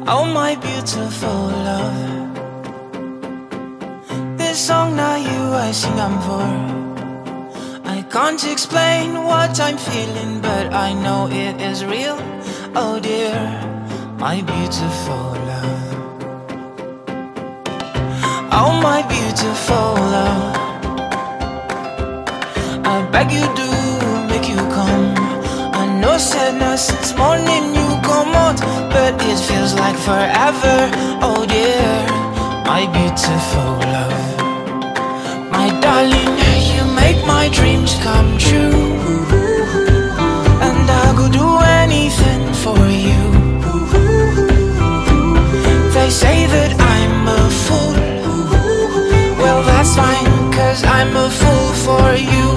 Oh my beautiful love, this song not you I sing I'm for. I can't explain what I'm feeling, but I know it is real. Oh dear, my beautiful love. Oh my beautiful love, I beg you do make you come. I know sadness since morning you come out, but it feels like forever. Oh dear, my beautiful love. My darling, you make my dreams come true, and I could do anything for you. They say that I'm a fool. Well, that's fine, 'cause I'm a fool for you.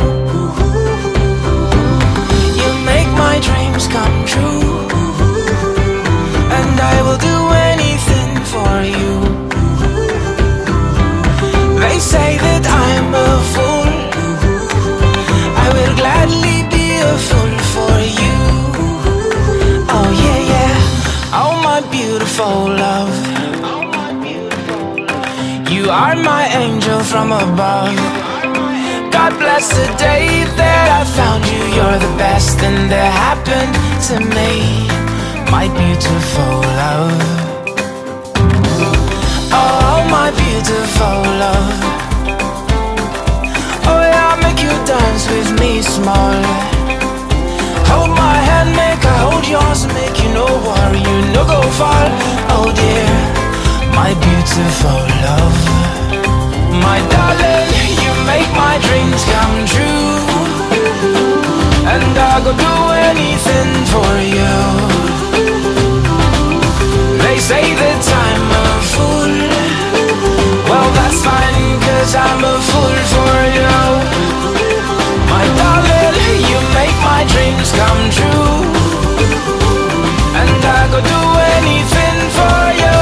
You make my dreams come true, and I will do anything for you. They say that I'm a fool. I will gladly be a fool for you. Oh yeah, yeah. Oh my beautiful love, you are my angel from above. God bless the day that I found you. You're the best thing that happened to me, my beautiful love. Oh my beautiful love. Oh yeah, I'll make you dance with me small. Hold my hand, make I hold yours, make you no worry, you no go fall. Oh dear, my beautiful love. My darling, you make my dreams come true, and I go do anything for you. They say that I'm a fool. Well, that's fine, 'cause I'm a fool for you. My darling, you make my dreams come true, and I go do anything for you.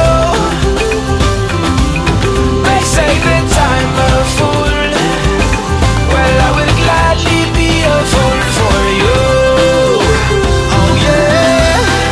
They say that I'm a fool. Well, I will gladly be a fool for you. Oh yeah.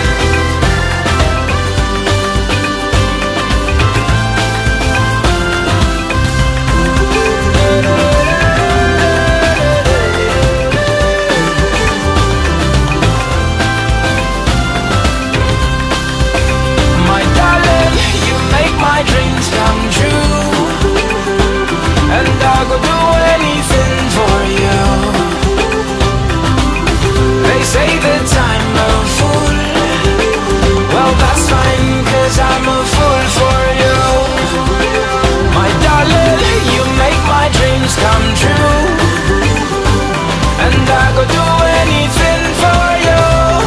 My darling, you make my dreams come true, and I go do anything for you. They say that I'm a fool. Well, that's fine, 'cause I'm a fool for you. My darling, you make my dreams come true, and I go do anything for you.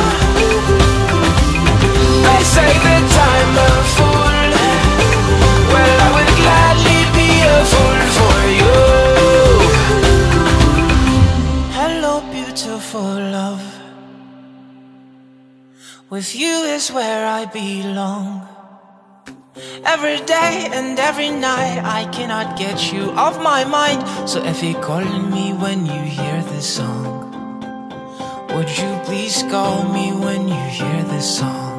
They say that I'm a fool. Well, I would gladly be a fool for you. Hello, beautiful love. With you is where I belong. Every day and every night I cannot get you off my mind. So if you're calling me when you hear this song, would you please call me when you hear this song?